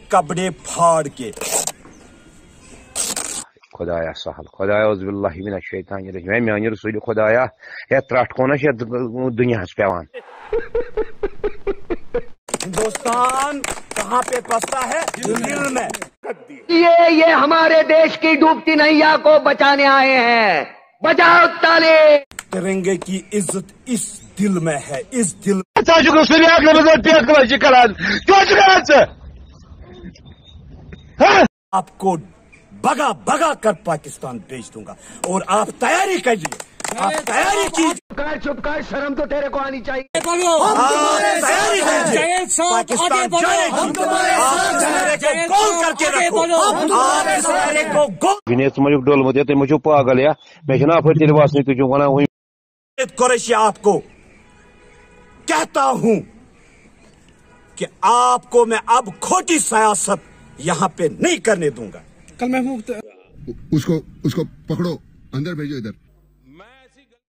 कपड़े फाड़ के। खुदाया सहल खुदाया औज़ुबिल्लाहि मिनश शैतानिर रजीम मेन रसूल खुदाया हे त्रट कोनस ये दुनिया पेवान। हिंदुस्तान कहाँ पे बसता है? दिल में। ये हमारे देश की डूबती नैया को बचाने आए हैं। बजाओ ताली। तिरंगे की इज्जत इस दिल में है, इस दिल। आपको भगा भगा कर पाकिस्तान भेज दूंगा और आप तैयारी कीजिए, आप तैयारी कीजिए। चुप कर, शर्म तो तेरे को आनी चाहिए। तैयारी कीजिए, पाकिस्तान गोल करके रखो, आप को गोल डोलमुत ये मुझे पागल या मैं अपर वास कुरैशी आपको कहता हूं कि आपको मैं अब खोटी सियासत यहाँ पे नहीं करने दूंगा। कल महमूद उसको पकड़ो, अंदर भेजो इधर।